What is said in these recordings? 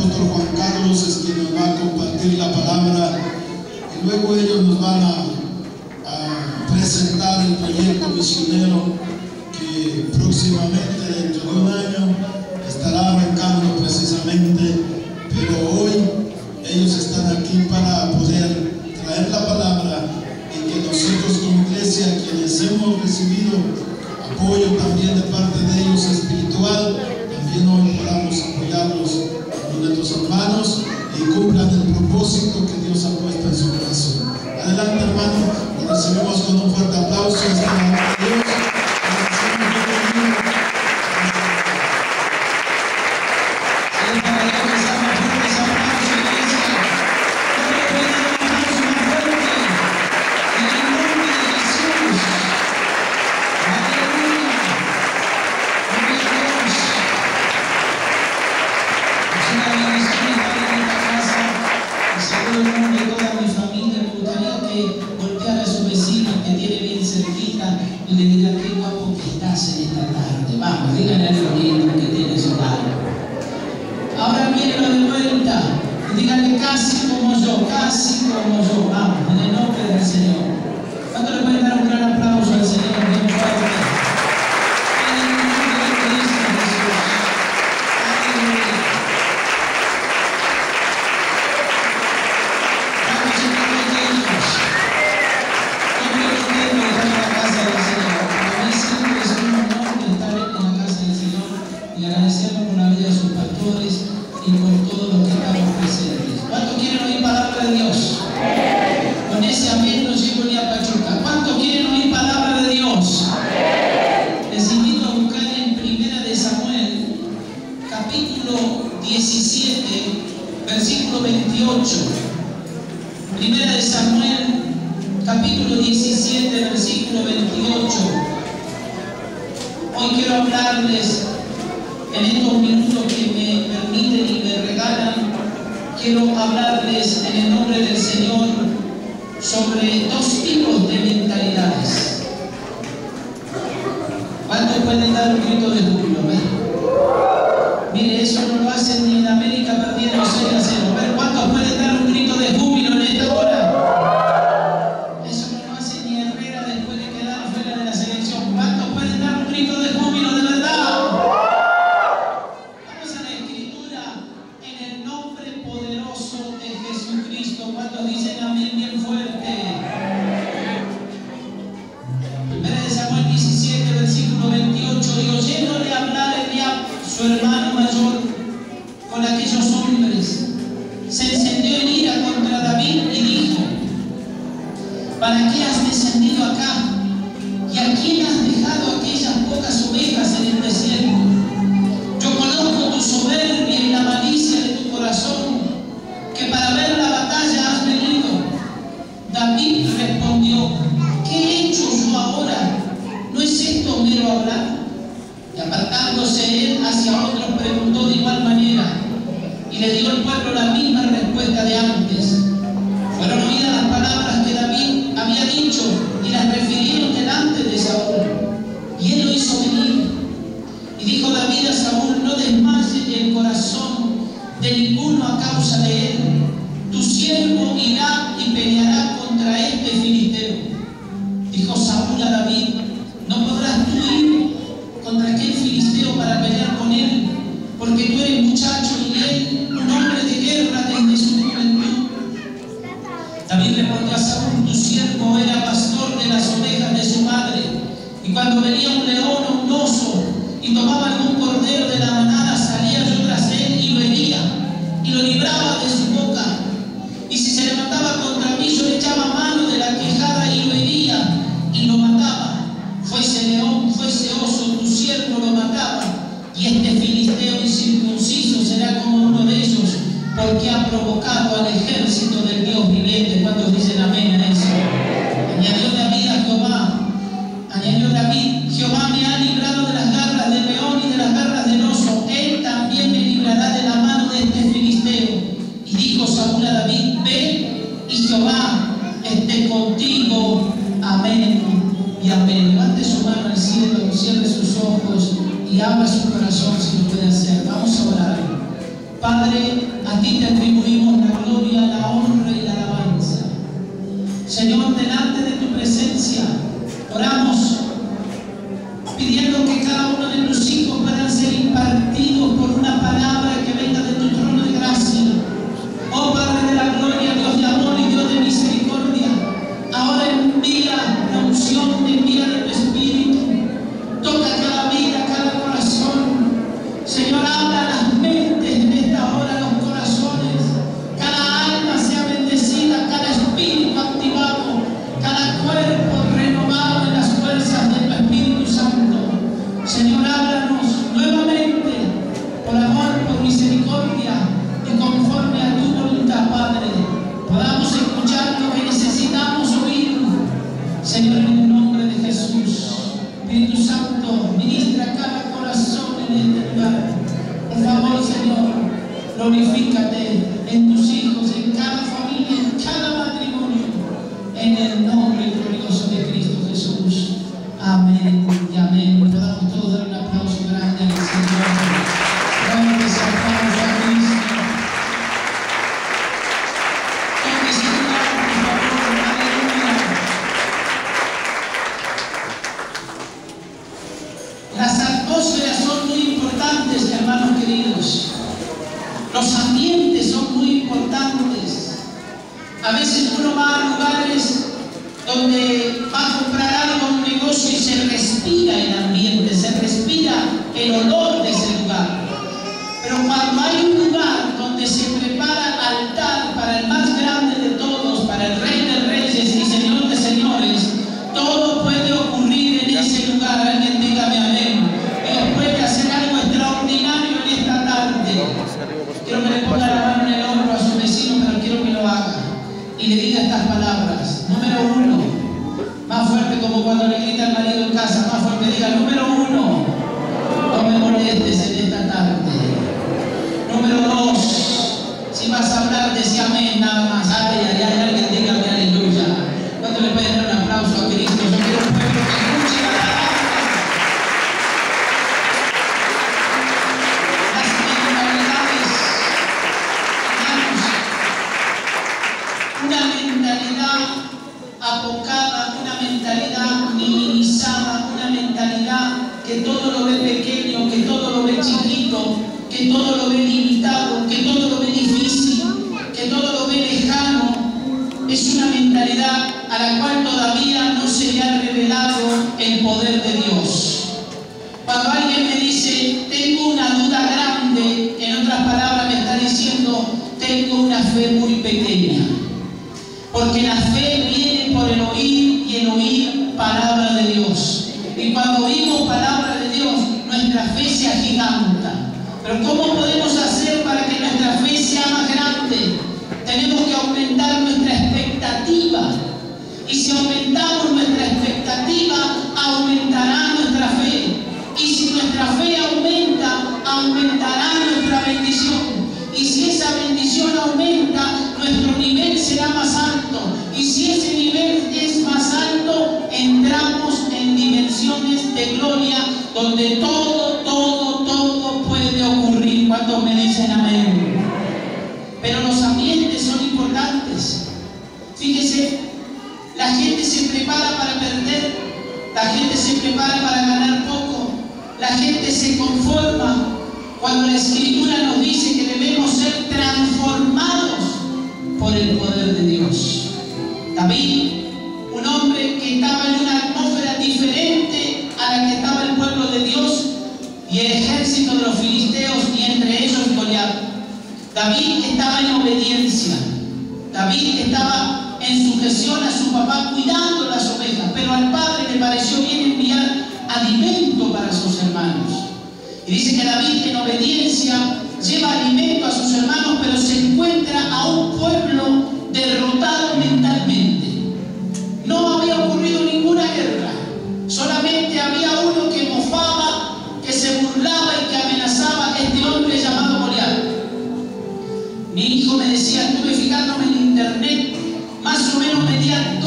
apóstol Juan Carlos es quien nos va a compartir la palabra y luego ellos nos van a presentar el proyecto misionero que próximamente, dentro de un año, estará arrancando precisamente, pero hoy ellos están aquí para poder traer la palabra y que nosotros como iglesia, quienes hemos recibido apoyo también de parte de ellos espiritual, también hoy podamos apoyarlos con nuestros hermanos y cumplan el propósito que Dios ha puesto en su corazón. Adelante, hermano, lo recibimos con un fuerte aplauso. y abra su corazón si lo puede hacer. Vamos a orar. Padre, a ti te atribuimos la gloria, la honra y la alabanza. Señor, delante de tu presencia, oramos pidiendo que cada uno de tus hijos puedan ser impartidos por una palabra que venga de tu trono de gracia. Oh Padre de la gloria, Dios de amor y Dios de misericordia, ahora envía la unción, envía de tu Espíritu, toca cada vida, cada corazón. Señor, habla a las mentes en esta hora, los corazones, cada alma sea bendecida, cada espíritu activado, cada cuerpo renovado en las fuerzas de tu Espíritu Santo. Señor, háblanos nuevamente por amor, por misericordia y conforme a tu voluntad, Padre, podamos escuchar lo que necesitamos oír. Señor, en el nombre de Jesús, Espíritu Santo, ministra cada corazón en este lugar. Por favor, Señor, glorifícate en tus hijos, en cada familia, en cada matrimonio, en el nombre glorioso de Cristo Jesús. Amén y amén. Podamos todos dar un aplauso grande al Señor. Fuerte ese aplauso a Cristo. Toque su lugar, por favor. Aleluya. Las atmósferas son muy importantes, hermanos queridos. Los ambientes son muy importantes. A veces uno va a lugares donde va a comprar algo, un negocio, y se respira el ambiente, se respira el olor de ese lugar. Pero cuando hay un lugar donde se prepara altar para el más grande de todos, para el Rey de Reyes y Señor de Señores, todo puede ocurrir en ese lugar. Alguien dígame amén. Dios puede hacer algo extraordinario en esta tarde. Quiero que le ponga la mano en el hombro a su vecino, pero quiero que lo haga y le diga estas palabras. Número 1, más fuerte, como cuando le grita al marido en casa, más fuerte, diga: número 1, no me molestes en esta tarde. Número 2, si vas a hablar, decía amén nada más. Ay, ay, ay, alguien dígame aleluya. ¿Cuánto le pueden dar un aplauso a Cristo? Yo quiero un pueblo que escuche la palabra. Las mentalidades, hermanos, una mentalidad apocada, una mentalidad minimizada, una mentalidad que todo lo ve pequeño, que todo lo ve chiquito, que todo lo ve limitado, que todo lo ve difícil, que todo lo ve lejano, es una mentalidad a la cual todavía no se le ha revelado el poder de Dios. Cuando alguien me dice: tengo una duda grande, en otras palabras me está diciendo: tengo una fe muy pequeña. Porque la fe viene por el oír, y el oír palabra de Dios. Y cuando oímos palabra de Dios, nuestra fe se agiganta. Pero ¿cómo podemos hacer para que nuestra fe sea más grande? Tenemos que aumentar nuestra expectativa. Y si aumentamos nuestra expectativa, aumentará nuestra fe. Y si nuestra fe aumenta, aumentará nuestra bendición. Y si esa bendición aumenta, nuestro nivel será más alto. Y si ese nivel es más alto, entramos en dimensiones de gloria donde todo puede ocurrir. ¿Cuántos me dicen amén? Pero los ambientes son importantes. Fíjese, la gente se prepara para perder, la gente se prepara para ganar poco, la gente se conforma cuando la Escritura nos dice que debemos ser transformados por el poder de Dios. David, un hombre que estaba en una atmósfera diferente a la que estaba el pueblo de Dios y el ejército de los filisteos, y entre ellos Goliat. David estaba en obediencia. David estaba en sujeción a su papá, cuidando las ovejas, pero al padre le pareció bien enviar alimento para sus hermanos. Y dice que David, en obediencia, lleva alimento a sus hermanos, pero se encuentra a un pueblo derrotado mentalmente. No había ocurrido ninguna guerra, solamente había uno que mofaba, que se burlaba y que amenazaba a este hombre llamado Goliat. Mi hijo me decía, estuve fijándome en internet, más o menos medía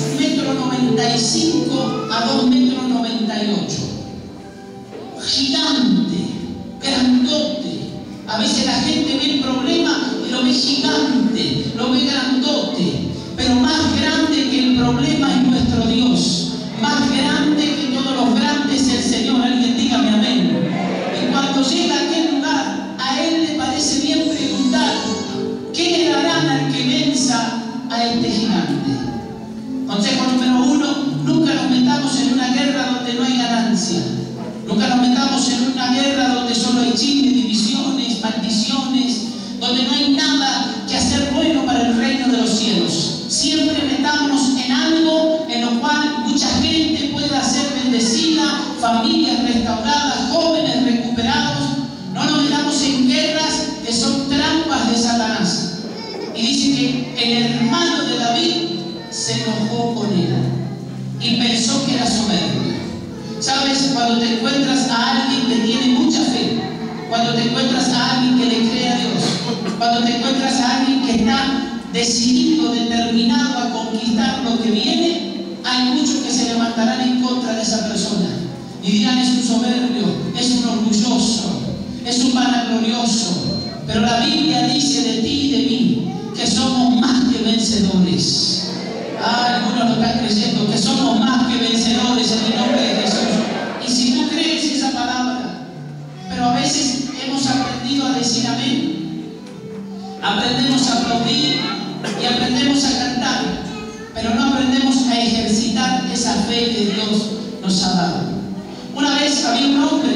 2,95 m a 2,98 m. Gigante, grandote. A veces la gente ve el problema y lo ve gigante, lo ve grandote. Pero más grande que el problema es nuestro Dios. Más grande que todos los grandes es el Señor. Alguien dígame amén. Y cuando llega a aquel lugar, a Él le parece bien preguntar: ¿qué le darán al que venza a este gigante? Consejo número 1: nunca nos metamos en una guerra donde no hay ganancia. Nunca nos metamos en una guerra donde solo hay chisme, divisiones, maldiciones, donde no hay nada que hacer bueno para el reino de los cielos. Siempre metámonos en algo en lo cual mucha gente pueda ser bendecida, familias restauradas, jóvenes recuperados. No nos metamos en guerras que son trampas de Satanás. Y dice que el hermano de David se enojó con él y pensó que era soberbio. ¿Sabes? Cuando te encuentras a alguien que tiene mucha fe, cuando te encuentras a alguien que le cree a Dios, cuando te encuentras a alguien que está decidido, determinado a conquistar lo que viene, hay muchos que se levantarán en contra de esa persona y dirán: es un soberbio, es un orgulloso, es un vanaglorioso. Pero la Biblia dice de ti y de mí que somos más que vencedores. Algunos lo están creyendo, que somos más que vencedores en el nombre de Jesús. Y si tú crees esa palabra, pero a veces hemos aprendido a decir amén, aprendemos a aplaudir y aprendemos a cantar, pero no aprendemos a ejercitar esa fe que Dios nos ha dado. Una vez había un hombre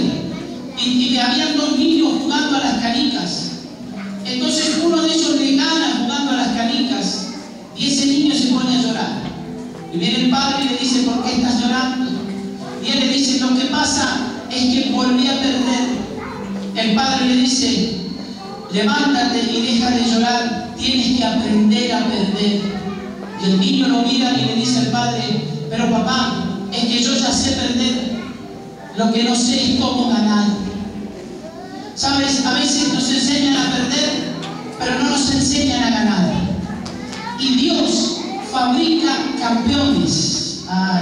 y habían 2 niños jugando a las canicas. Entonces uno de ellos le gana jugando a las canicas y ese niño se pone a llorar. Y viene el padre y le dice: ¿por qué estás llorando? Y él le dice: lo que pasa es que volví a perder. El padre le dice: levántate y deja de llorar, tienes que aprender a perder. Y el niño lo mira y le dice al padre: pero papá, es que yo ya sé perder, lo que no sé es cómo ganar. ¿Sabes? A veces nos enseñan a perder, pero no nos enseñan a ganar. Y Dios fabrica campeones.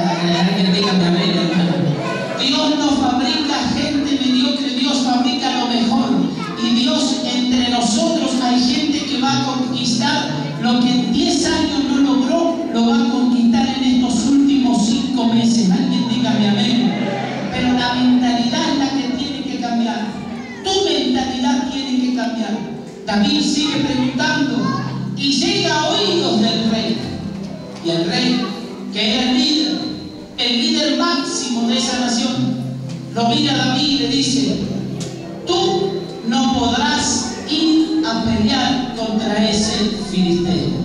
Dígame amén, hermano. Dios no fabrica gente mediocre, Dios fabrica lo mejor. Y Dios, entre nosotros hay gente que va a conquistar lo que en 10 años no logró, lo va a conquistar en estos últimos 5 meses. Alguien dígame amén. Pero la mentalidad es la que tiene que cambiar. Tu mentalidad tiene que cambiar. David sigue preguntando y llega a oídos del rey. Y el rey, que era el líder máximo de esa nación, lo mira a David y le dice: tú no podrás ir a pelear contra ese filisteo.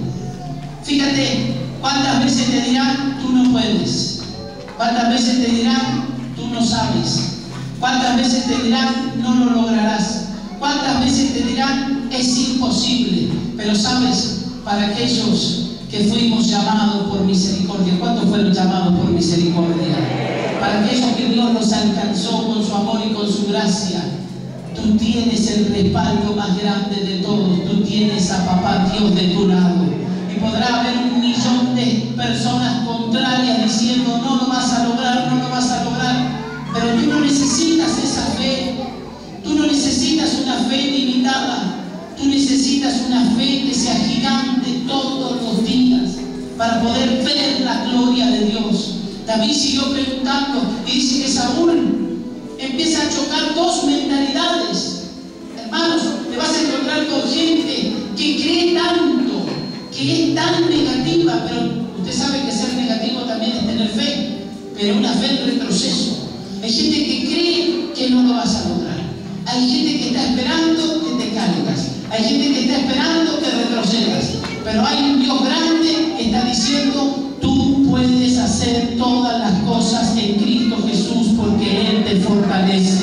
Fíjate cuántas veces te dirán: tú no puedes. Cuántas veces te dirán: tú no sabes. Cuántas veces te dirán: no lo lograrás. Cuántas veces te dirán: es imposible. Pero sabes, para aquellos que fuimos llamados por misericordia, ¿cuántos fueron llamados por misericordia? Para aquellos que Dios nos alcanzó con su amor y con su gracia, tú tienes el respaldo más grande de todos. Tú tienes a Papá Dios de tu lado. Y podrá haber 1.000.000 de personas contrarias diciendo: no lo vas a lograr, no lo vas a lograr. Pero tú no necesitas esa fe. Tú no necesitas una fe limitada. Tú necesitas una fe que sea gigante todos los días para poder ver la gloria de Dios. David siguió preguntando y dice que Saúl empieza a chocar 2 mentalidades. Hermanos, te vas a encontrar con gente que cree tanto, que es tan negativa, pero usted sabe que ser negativo también es tener fe, pero una fe en retroceso. Hay gente que cree que no lo vas a lograr. Hay gente que está esperando que te caigas. Hay gente que está esperando que retrocedas. Pero hay un Dios grande que está diciendo: tú puedes hacer todas las cosas en Cristo Jesús, porque Él te fortalece.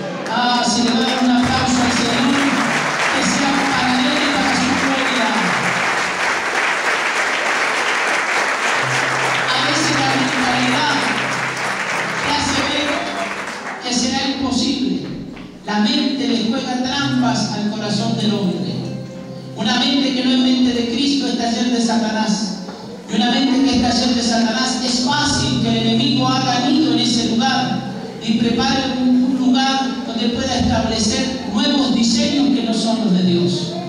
Si le dan un aplauso al Señor, que sea para Él y para su gloria. A veces la mentalidad te hace ver que será imposible. La mente le juega trampas al corazón del hombre. Una mente que no es mente de Cristo está llena de Satanás. Y una mente que está llena de Satanás, es fácil que el enemigo haga nido en ese lugar y prepare un lugar donde pueda establecer nuevos diseños que no son los de Dios.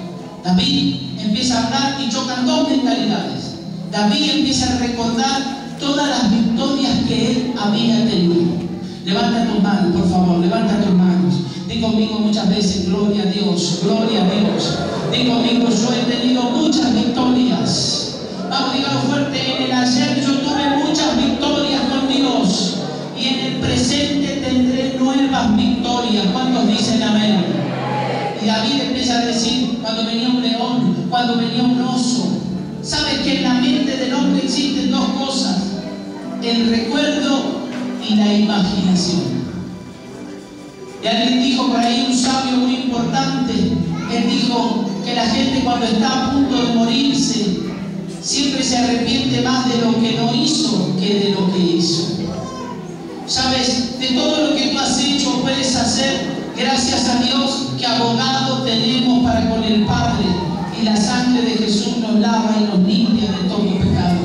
David empieza a hablar y chocan dos mentalidades. David empieza a recordar todas las victorias que él había tenido. Levanta tus manos, por favor, levanta tus manos. Di conmigo muchas veces, gloria a Dios, gloria a Dios. Di conmigo, yo he tenido muchas victorias. Vamos, dígalo fuerte, en el ayer yo tuve muchas victorias con Dios. Y en el presente tendré nuevas victorias. ¿Cuántos dicen amén? Y David empieza a decir, cuando venía un león, cuando venía un oso. ¿Sabes que en la mente del hombre existen dos cosas? El recuerdo y la imaginación. Y alguien dijo por ahí, un sabio muy importante, él dijo que la gente cuando está a punto de morirse, siempre se arrepiente más de lo que no hizo que de lo que hizo. ¿Sabes? De todo lo que tú has hecho, puedes hacer, gracias a Dios, que abogado tenemos para con el Padre, y la sangre de Jesús nos lava y nos limpia de todo pecado.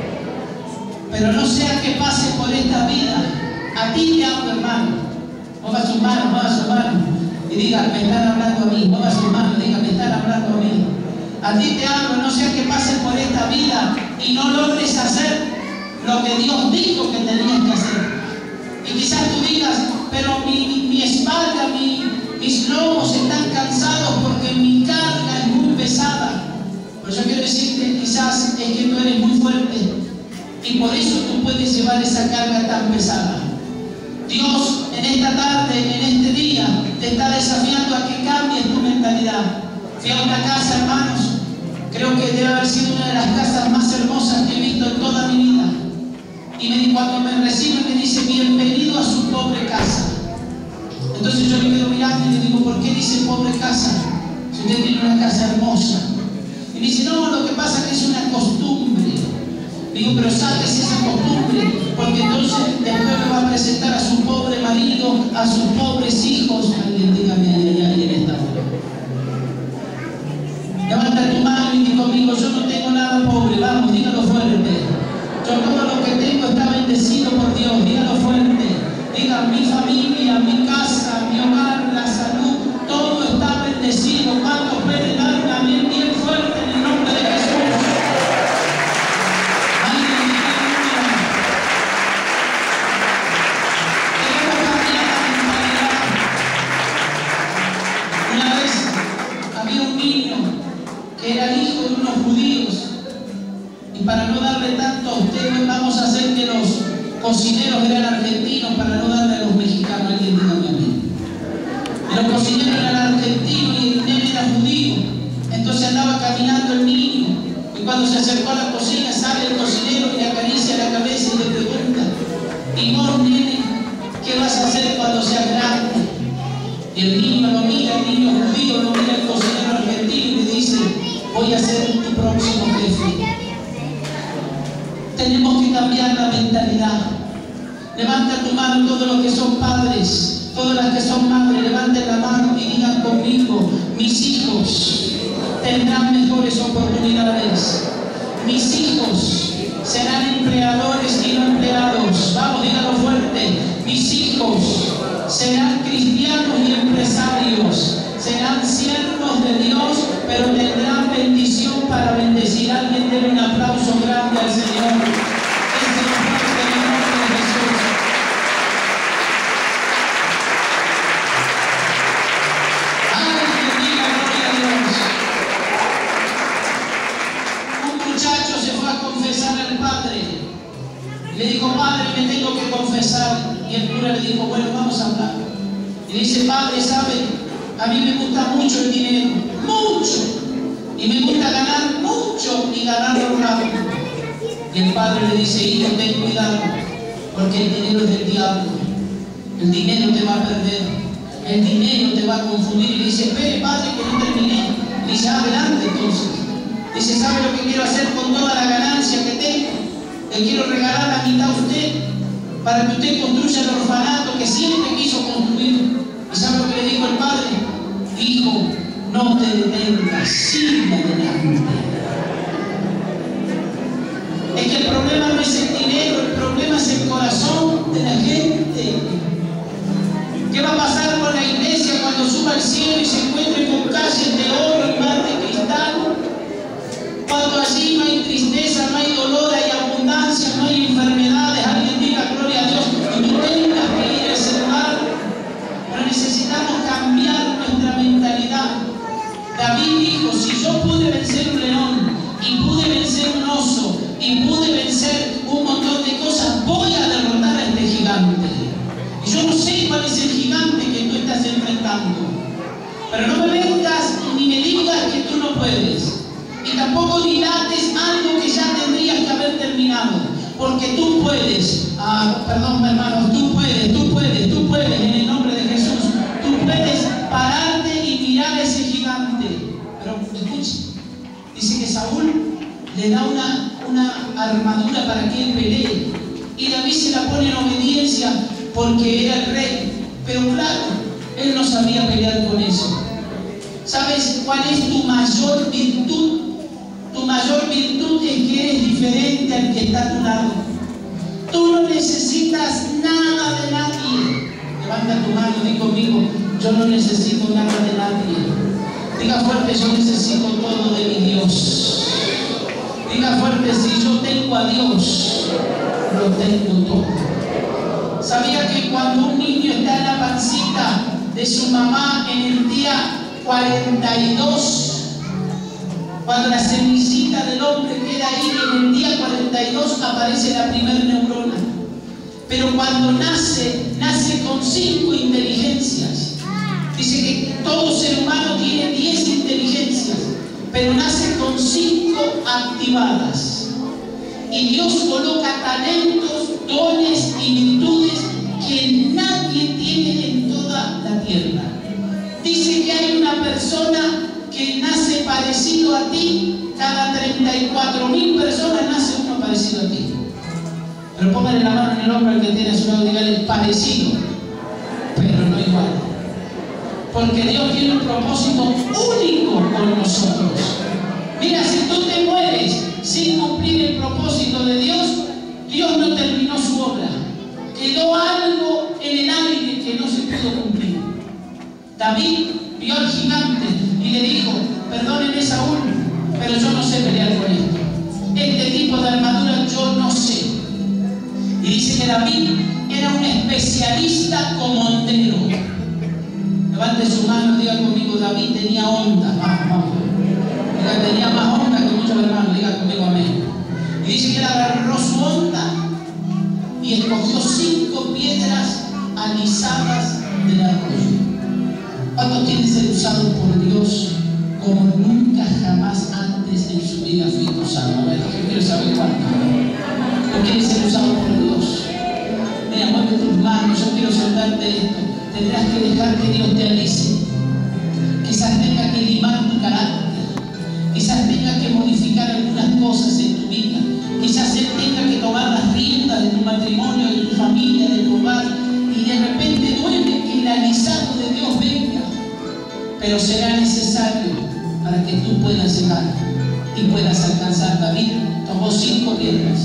Pero no sea que pase por esta vida. A ti te hablo, hermano. Mueva sus manos, y diga, me están hablando a mí. Mueva sus manos, diga, me están hablando a mí. A ti te hablo, no sea que pases por esta vida y no logres hacer lo que Dios dijo que tenías que hacer. Y quizás tú digas, pero mi espalda, mis lomos están cansados porque mi carga es muy pesada. Pero yo quiero decirte, quizás es que tú eres muy fuerte y por eso tú puedes llevar esa carga tan pesada. Dios en esta tarde, en este día, te está desafiando a que cambies tu mentalidad. Fui a una casa, hermanos, creo que debe haber sido una de las casas más hermosas que he visto en toda mi vida. Y cuando me recibe me dice, bienvenido a su pobre casa. Entonces yo me quedo mirando y le digo, ¿por qué dice pobre casa? Si usted tiene una casa hermosa. Y me dice, no, lo que pasa es que es una costumbre. Digo, pero sáquese esa costumbre, porque entonces después me va a presentar a su pobre marido, a sus pobres hijos. Alguien dígame ahí en esta hora. Levanta tu mano y di conmigo, yo no tengo nada pobre. Vamos, dígalo fuerte. Yo todo lo que tengo está bendecido por Dios. Dígalo fuerte. Diga, mi familia, mi casa, mi hogar, la salud, todo está bendecido. ¿Cuántos pueden dar un amén bien fuerte en el nombre de Jesús? Era hijo de unos judíos, y para no darle tanto a ustedes vamos a hacer que los cocineros eran argentinos para no darle a los mexicanos. Alguien diga amén. Los cocineros eran argentinos y el nene era judío. Entonces andaba caminando el niño, y cuando se acercó a la cocina sale el cocinero y le acaricia la cabeza y le pregunta, y vos, nene, ¿qué vas a hacer cuando seas grande? Y el niño lo mira, el niño judío lo mira, el cocinero argentino, y le dice, voy a ser tu próximo jefe. Tenemos que cambiar la mentalidad. Levanta tu mano todos los que son padres, todas las que son madres, levanten la mano y digan conmigo, mis hijos tendrán mejores oportunidades. Mis hijos serán empleadores y no empleados. Vamos, díganlo fuerte. Mis hijos serán cristianos y empresarios. Serán siervos de Dios, pero tendrán bendición para bendecir. Alguien dele un aplauso grande al Señor. Es el fuerte en el nombre de Jesús. Alguien diga gloria a Dios. Un muchacho se fue a confesar al padre. Le dijo, padre, me tengo que confesar. Y el cura le dijo, bueno, vamos a hablar. Y dice, padre, ¿sabe? A mí me gusta mucho el dinero, mucho. Y me gusta ganar mucho y ganarlo rápido. Y el padre le dice, hijo, ten cuidado, porque el dinero es del diablo. El dinero te va a perder. El dinero te va a confundir. Y le dice, espere, padre, que no terminé. Le dice, adelante entonces. Dice, ¿sabe lo que quiero hacer con toda la ganancia que tengo? Le quiero regalar la mitad a usted, para que usted construya el orfanato que siempre quiso construir. ¿Y sabe lo que le dijo el padre? Hijo, no te detengas, sigue adelante. Es que el problema no es el dinero, el problema es el corazón de la gente. ¿Qué va a pasar con la iglesia cuando suba al cielo y se encuentre con calles de oro y mar de cristal? dijo, si yo pude vencer un león, y pude vencer un oso, y pude vencer un montón de cosas, voy a derrotar a este gigante. Y yo no sé cuál es el gigante que tú estás enfrentando, pero no me vengas ni me digas que tú no puedes. Y tampoco dilates algo que ya tendrías que haber terminado, porque tú puedes. Perdón, hermanos, tú puedes, en el nombre de Jesús. Tú puedes pararte y mirar a ese gigante. Pero escuche, dice que Saúl le da una armadura para que él pelee, y David se la pone en obediencia porque era el rey. Pero claro, él no sabía pelear con eso. ¿Sabes cuál es tu mayor virtud? Tu mayor virtud es que eres diferente al que está a tu lado. Tú no necesitas nada de nadie. Levanta tu mano, di conmigo, yo no necesito nada de nadie. Diga fuerte, yo necesito todo de mi Dios. Diga fuerte, si yo tengo a Dios, lo tengo todo. ¿Sabía que cuando un niño está en la pancita de su mamá en el día 42, cuando la semillita del hombre queda ahí, en el día 42 aparece la primera neurona? Pero cuando nace con 5 inteligencias. Dice que todo ser humano tiene 10 inteligencias, pero nace con 5 activadas. Y Dios coloca talentos, dones y virtudes que nadie tiene en toda la tierra. Dice que hay una persona que nace parecido a ti, cada 34.000 personas nace uno parecido a ti. Pero póngale la mano en el hombro al que tiene a su lado y dígale parecido, pero no igual. Porque Dios tiene un propósito único con nosotros. Mira, si tú te mueres sin cumplir el propósito de Dios, Dios no terminó su obra. Quedó algo en el aire que no se pudo cumplir. David vio al gigante y le dijo, perdóneme Saúl, pero yo no sé pelear con esto. Este tipo de armadura yo no sé. Y dice que David era un especialista como hondero. Levante su mano, diga conmigo, David tenía onda. Vamos. Diga, tenía más onda que muchos hermanos, diga conmigo amén. Y dice que él agarró su onda y escogió 5 piedras alisadas del arroyo. ¿Cuántos quieren ser usados por Dios como nunca jamás antes en su vida fuiste usado? A ver, yo quiero saber cuánto. ¿Tú quieres ser usado por Dios? Mira, mueve tus manos, yo quiero soltarte esto. Tendrás que dejar que Dios te alise. Quizás tenga que limar tu carácter. Quizás tenga que modificar algunas cosas en tu vida. Quizás Él tenga que tomar las riendas de tu matrimonio, de tu familia, de tu hogar. Y de repente duele que el alisado de Dios venga. Pero será necesario para que tú puedas llegar y puedas alcanzar. David tomó 5 piedras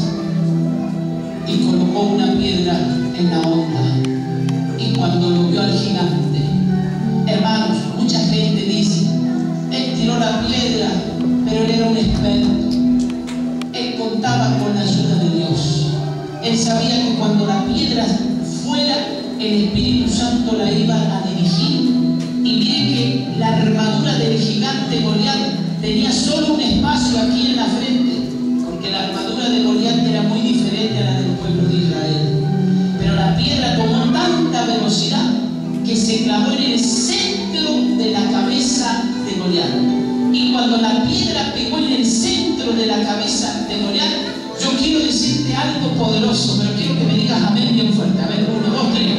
y colocó una piedra en la onda. Y cuando lo vio al gigante, hermanos, mucha gente dice, él tiró la piedra, pero él era un experto. Él contaba con la ayuda de Dios. Él sabía que cuando la piedra fuera, el Espíritu Santo la iba a dirigir. Y mire que la armadura del gigante Goliat tenía solo un espacio aquí en la frente, porque la armadura de Goliat era muy diferente a la del pueblo de Israel. Pero la piedra tomó tanta velocidad que se clavó en el centro de la cabeza de Goliat. Y cuando la piedra pegó en el centro de la cabeza de Goliat, yo quiero decirte algo poderoso, pero quiero que me digas amén bien fuerte. A ver, 1, 2, 3.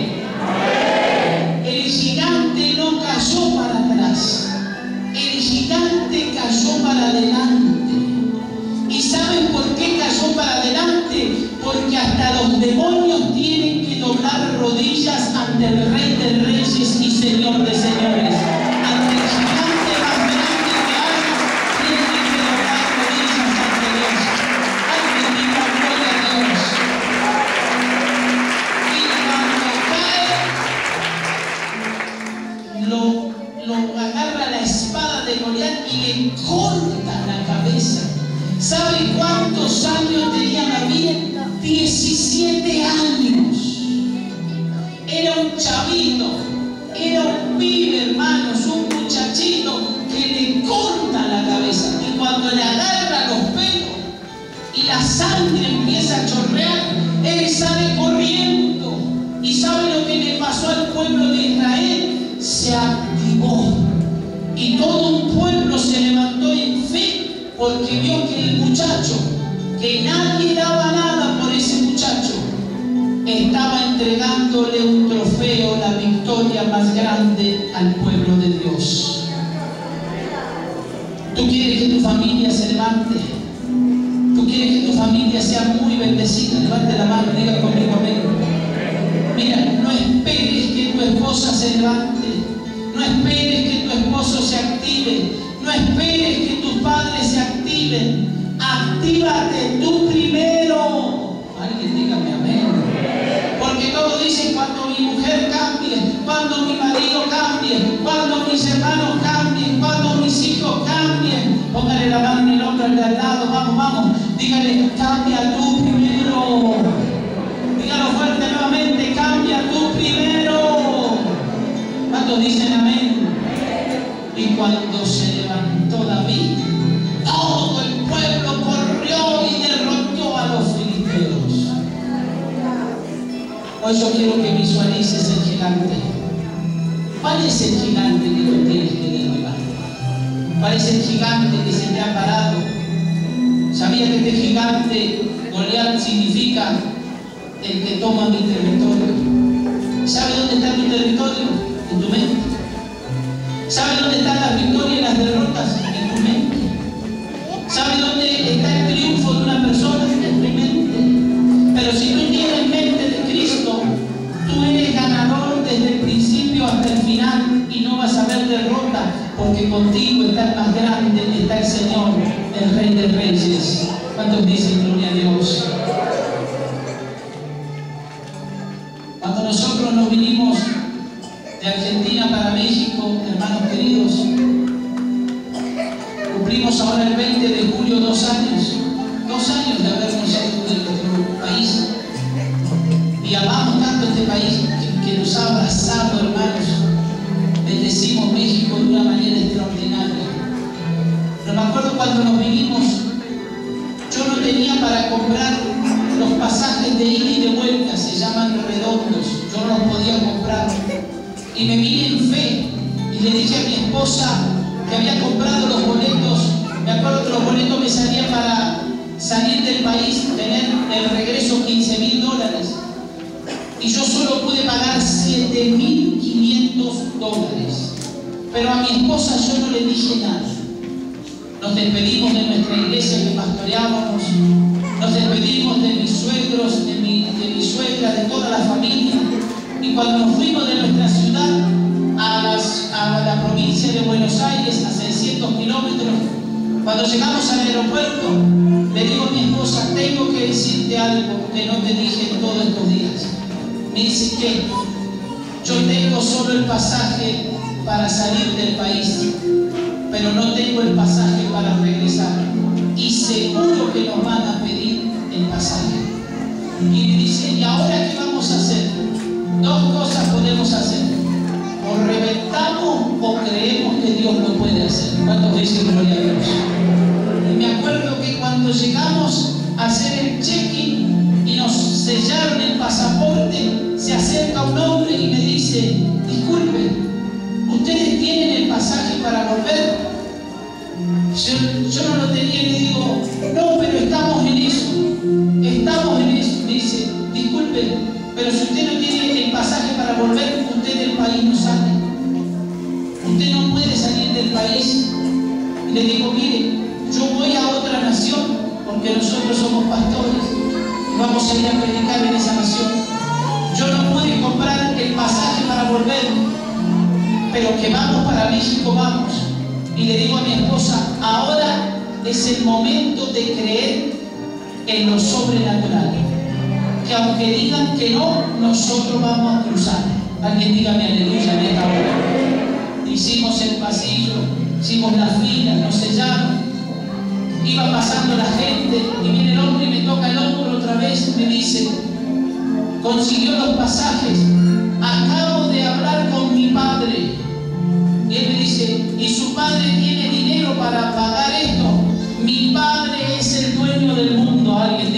El gigante no cayó para atrás. El gigante cayó para adelante. ¿Y saben por qué cayó para adelante? Porque hasta los demonios tienen que doblar rodillas ante el Rey de Reyes y Señor de Señores. Ante el gigante más grande que hay, tienen que doblar rodillas ante Dios. Ay, bendita gloria a Dios. Y cuando cae, lo agarra la espada de Goliat y le corta la cabeza. ¿Sabe cuántos años tenía David? 17 años. Era un chavito, era un pibe, hermanos, un muchachito que le corta sangre empieza a chorrear, él sale corriendo. ¿Y sabe lo que le pasó al pueblo de Israel? Se activó. Y todo un pueblo se levantó en fe porque vio que el muchacho, que nadie daba nada por ese muchacho, estaba entregándole un trofeo, la victoria más grande al pueblo de Dios. ¿Tú quieres que tu familia se levante? ¿Tú quieres que tu familia sea muy bendecida? Levante la mano y diga conmigo amén. Mira, no esperes que tu esposa se levante. No esperes que tu esposo se active. No esperes que tus padres se activen. Actívate tú primero. Alguien dígame amén. Porque todos dicen cuando mi mujer cambie, cuando mi marido cambie, cuando mis hermanos cambien, cuando mis hijos cambien. Póngale la mano en el hombro al de al lado, vamos, vamos. Dígale, cambia tú primero. Dígalo fuerte nuevamente, cambia tú primero. ¿Cuántos dicen amén? Y cuando se levantó David, todo el pueblo corrió y derrotó a los filisteos. Hoy yo quiero que visualices el gigante. ¿Cuál es el gigante que tú tienes que derribar? ¿Cuál es el gigante que se te ha parado? ¿Sabía que este gigante, Goliat, significa el que toma mi territorio? ¿Sabe dónde está tu territorio? En tu mente. ¿Sabe dónde están las victorias y las derrotas? En tu mente. ¿Sabe dónde está el triunfo de una persona? En tu mente. Pero si tú tienes mente de Cristo, tú eres ganador desde el principio hasta el final y no vas a ver derrota, porque contigo está el más grande, está el Señor, el Rey de Reyes. ¿Cuántos dicen gloria a Dios? Cuando nosotros nos vinimos de Argentina para México, hermanos queridos, cumplimos ahora el 20 de julio 2 años. 2 años de habernos ido de nuestro país. Y amamos tanto este país que nos ha abrazado, hermanos. Bendecimos México de una manera extraordinaria. Pero me acuerdo cuando nos vinimos, yo no tenía para comprar los pasajes de ida y de vuelta, se llaman redondos, yo no los podía comprar. Y me vine en fe y le dije a mi esposa que había comprado los boletos. Me acuerdo que los boletos me salían para salir del país, tener el regreso $15,000. Y yo solo pude pagar $7,500. Pero a mi esposa yo no le dije nada. Nos despedimos de nuestra iglesia que pastoreábamos, nos despedimos de mis suegros, de mi suegra, de toda la familia. Y cuando nos fuimos de nuestra ciudad a la provincia de Buenos Aires, a 600 kilómetros, cuando llegamos al aeropuerto, le digo a mi esposa, tengo que decirte algo que no te dije en todos estos días. Me dice que yo tengo solo el pasaje para salir del país, pero no tengo el pasaje para regresar. Y seguro que nos van a pedir el pasaje. Y me dice, ¿y ahora qué vamos a hacer? 2 cosas podemos hacer. O reventamos o creemos que Dios lo puede hacer. ¿Cuántos dicen gloria a Dios? Y me acuerdo que cuando llegamos a hacer el check-in y nos sellaron el pasaporte, se acerca un hombre y me dice, disculpe, ¿ustedes tienen el pasaje para volver? Yo no lo tenía y le digo, no, pero estamos en eso. Estamos en eso. Me dice, disculpe, pero si usted no tiene el pasaje para volver, usted del país no sale. Usted no puede salir del país. Y le digo, mire, yo voy a otra nación porque nosotros somos pastores y vamos a ir a predicar en esa nación. Yo no pude comprar el pasaje para volver, pero que vamos para México, vamos. Y le digo a mi esposa, ahora es el momento de creer en lo sobrenatural. Que aunque digan que no, nosotros vamos a cruzar. Alguien dígame aleluya en esta hora. Hicimos el pasillo, hicimos la fila, nos sellaron. Iba pasando la gente y viene el hombre y me toca el hombro otra vez y me dice, consiguió los pasajes, acabo de hablar con mi padre. Y él me dice, ¿y su padre tiene dinero para pagar esto? Mi padre es el dueño del mundo. Alguien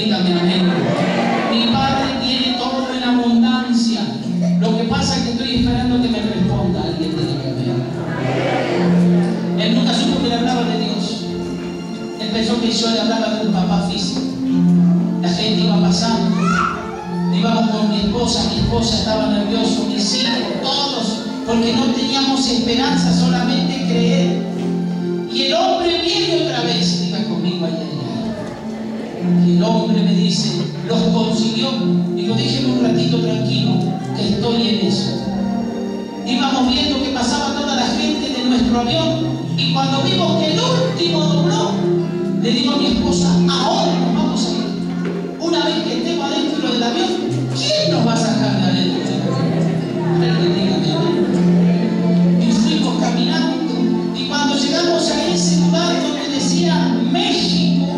pensó que yo le hablaba de un papá físico. La gente iba pasando, íbamos con mi esposa estaba nerviosa, mis hijos, todos, porque no teníamos esperanza, solamente creer. Y el hombre viene otra vez, diga conmigo allá. Y el hombre me dice, los consiguió. Digo, déjeme un ratito tranquilo, que estoy en eso. Íbamos viendo que pasaba toda la gente de nuestro avión, y cuando vimos que el último dobló, le digo a mi esposa, ahora nos vamos a ir. Una vez que estemos adentro del avión, ¿quién nos va a sacar de adentro del avión? Y fuimos caminando, y cuando llegamos a ese lugar donde decía México,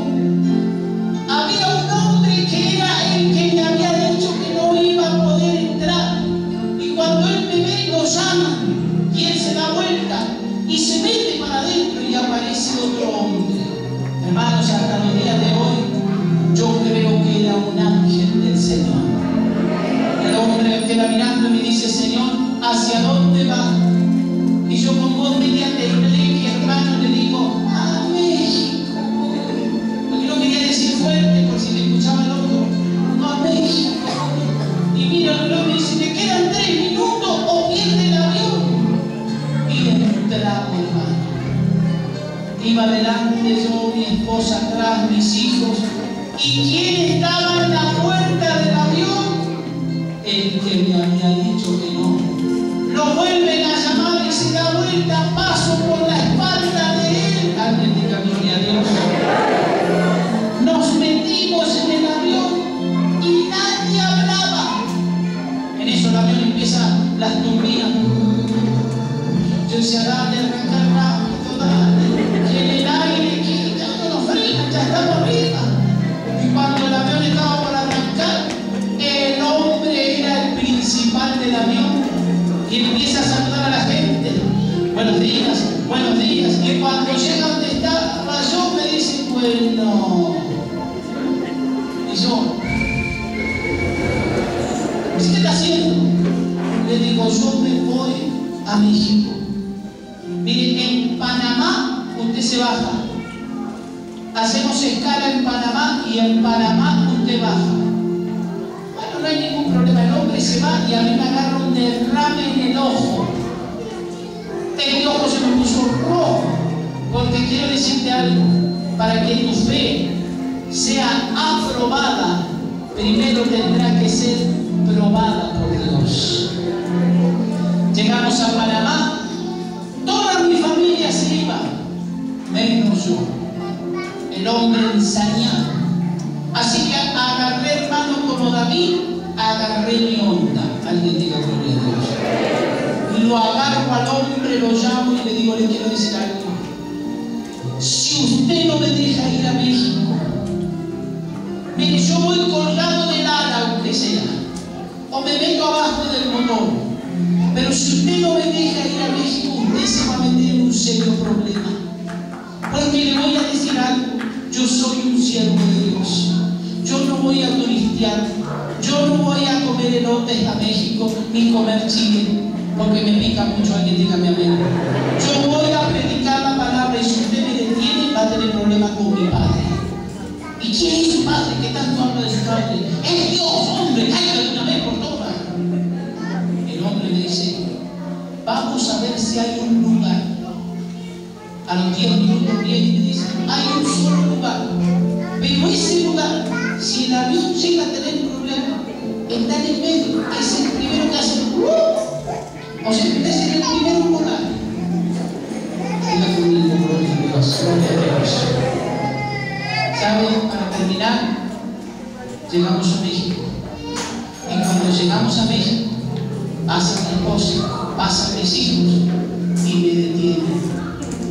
había un hombre que era el que me había dicho que no iba a poder entrar. Y cuando él me ve, lo llaman, y él se da vuelta y se mete para adentro, y aparece otro hombre. Hermanos, hasta los días de hoy, yo creo que era un ángel del Señor. El hombre me queda mirando y me dice, Señor, ¿hacia dónde va? Y yo con voz media tembleque, hermano, le digo, a México. Porque no quería decir fuerte, por si le escuchaba el otro, no, a México. Y mira el reloj y dice, ¿te quedan 3 minutos o pierde el avión? Y entramos, hermano. Iba adelante yo, mi esposa atrás, mis hijos. ¿Y quién estaba en la puerta del avión? El que me había dicho que no. Lo vuelven a llamar y se da vuelta, paso por la espalda de él. Alguien diga gloria a Dios. Nos metimos en el avión y nadie hablaba. En eso el avión empieza las turbinas. Yo decía, dale, arrancar rápido, dale. Que en el aire, que ya no nos frena, ya estamos arriba. Y cuando el avión estaba por arrancar, el hombre era el principal del avión y empieza a saludar a la gente. Buenos días, buenos días. Y cuando llega donde estaba yo, me dice, bueno. Y yo, ¿qué está haciendo? Le digo, yo me voy a México. Mire, en Panamá usted se baja. Hacemos escala en Panamá y en Panamá usted baja. Bueno, no hay ningún problema. El hombre se va y a mí me agarra un derrame en el ojo. El ojo se me puso rojo. Porque quiero decirte algo. Para que tu fe sea aprobada, primero tendrá que ser probada por Dios. Llegamos a Panamá. Toda mi familia se iba, menos yo. El hombre ensañado. Así que agarré, hermano, como David, agarré mi onda. Alguien diga gloria a Dios. Lo agarro al hombre, lo llamo y le digo, le quiero decir algo. Si usted no me deja ir a México, mire, yo voy colgado del ala, aunque sea, o me meto abajo del motor. Pero si usted no me deja ir a México, usted se va a meter en un serio problema. Porque le voy a decir algo, yo soy un siervo de Dios. Yo no voy a turistear, yo no voy a comer elotes a México ni comer chile, porque me pica mucho. Alguien dígame amén. Yo voy a predicar la palabra y si usted me detiene va a tener problemas con mi padre. ¿Y quién es su padre? ¿Qué tanto habla de su padre? Es Dios, hombre, cállate de una vez por todas. El hombre me dice, vamos a ver si hay un lugar. A los 10 minutos viene y me dice, hay un solo lugar. Pero ese lugar, si el avión llega a tener problemas, está en el medio, es el primero que hace. O sea, usted es en el primer lugar. Diga conmigo, gloria a Dios, gloria a Dios. ¿Saben? Para terminar, llegamos a México. Y cuando llegamos a México, pasa mi esposa, pasan mis hijos y me detienen.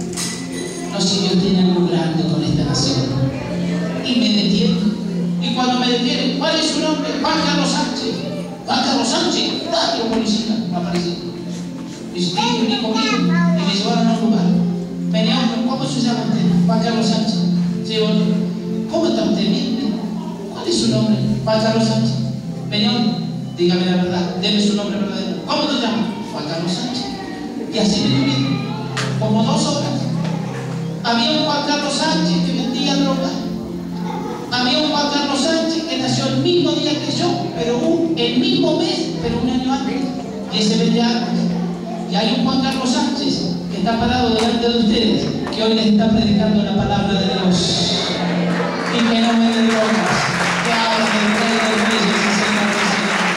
No sé si Dios tiene algo grande con esta nación. Y me detienen. Y cuando me detienen, ¿cuál es su nombre? Juan Carlos Sánchez. Juan Carlos Sánchez, dale, policía, no apareció. Dice, vení conmigo. Y me llevaron a un lugar. Venía otro, ¿cómo se llama usted? Juan Carlos Sánchez. Sí, otro. ¿Cómo está usted? Bien. ¿Cuál es su nombre? Juan Carlos Sánchez. Venía otro. Dígame la verdad, deme su nombre verdadero. ¿Cómo te llamas? Juan Carlos Sánchez. Y así me tuvieron como 2 horas. Había un Juan Carlos Sánchez que vendía droga. Había un Juan Carlos Sánchez que nació el mismo día que yo, pero el mismo mes, pero un año antes, que se vende armas. Y hay un Juan Carlos Sánchez que está parado delante de ustedes, que hoy les está predicando la palabra de Dios. Y que no me dé bromas, que habla del Rey de Reyes y Señor de Señores.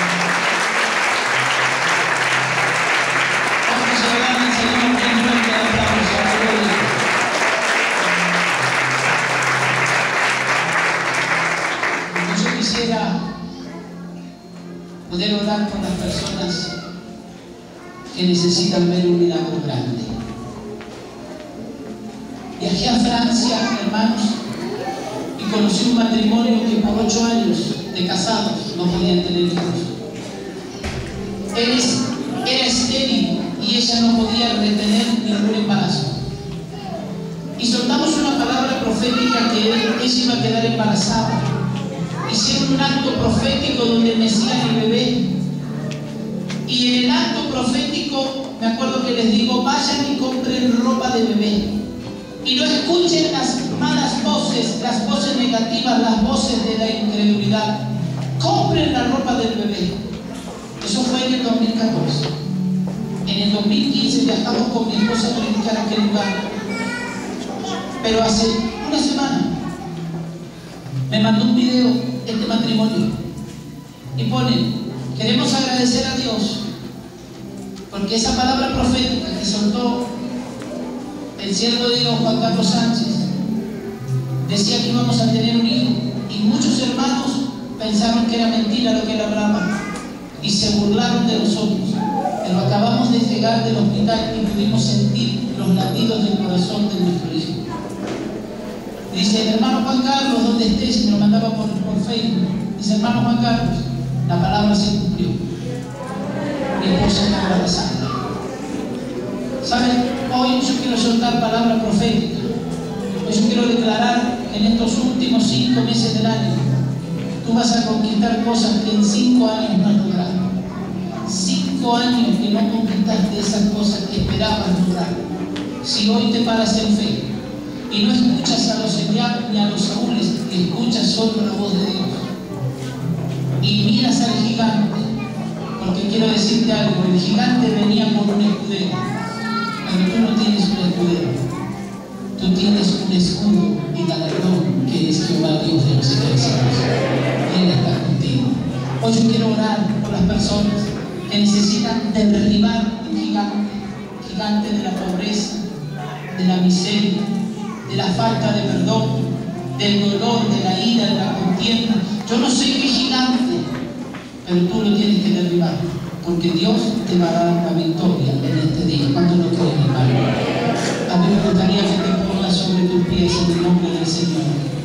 Vamos a orar al Señor con un fuerte aplauso. Aleluya. Yo quisiera poder orar por las personas que necesitan ver un milagro grande. Viajé a Francia, hermanos, y conocí un matrimonio que por 8 años de casados no podían tener hijos. Él era estéril y ella no podía retener ningún embarazo. Y soltamos una palabra profética que ella iba a quedar embarazada. Hicieron un acto profético donde mecían el bebé. Y en el acto profético, me acuerdo que les digo, vayan y compren ropa de bebé. Y no escuchen las malas voces, las voces negativas, las voces de la incredulidad. Compren la ropa del bebé. Eso fue en el 2014. En el 2015 viajamos con mi esposa a predicar a aquel lugar. Pero hace una semana me mandó un video este matrimonio. Y ponen: queremos agradecer a Dios porque esa palabra profética que soltó el siervo de Dios Juan Carlos Sánchez decía que íbamos a tener un hijo, y muchos hermanos pensaron que era mentira lo que él hablaba y se burlaron de nosotros, pero acabamos de llegar del hospital y pudimos sentir los latidos del corazón de nuestro hijo. Dice: el hermano Juan Carlos, ¿dónde estés? Me lo mandaba por Facebook. Dice: hermano Juan Carlos, la palabra se cumplió. Mi esposa está embarazada. ¿Saben? Hoy yo quiero soltar palabra profética. Hoy yo quiero declarar que en estos últimos 5 meses del año tú vas a conquistar cosas que en 5 años no has logrado. 5 años que no conquistaste esas cosas que esperabas lograr. Si hoy te paras en fe y no escuchas a los Eliab ni a los Saúles, escuchas solo la voz de Dios y miras al gigante, porque quiero decirte algo: el gigante venía por un escudero, pero tú no tienes un escudero, tú tienes un escudo y galardón, que es Jehová Dios de los ejércitos. Él está contigo. Hoy yo quiero orar por las personas que necesitan derribar un gigante de la pobreza, de la miseria, de la falta de perdón, del dolor, de la ira, de la contienda. Yo no sé qué gigante, pero tú lo tienes que derribar, porque Dios te va a dar la victoria en este día. ¿Cuánto lo crees, hermano? A mí me gustaría que te pongas sobre tus pies en el nombre del Señor.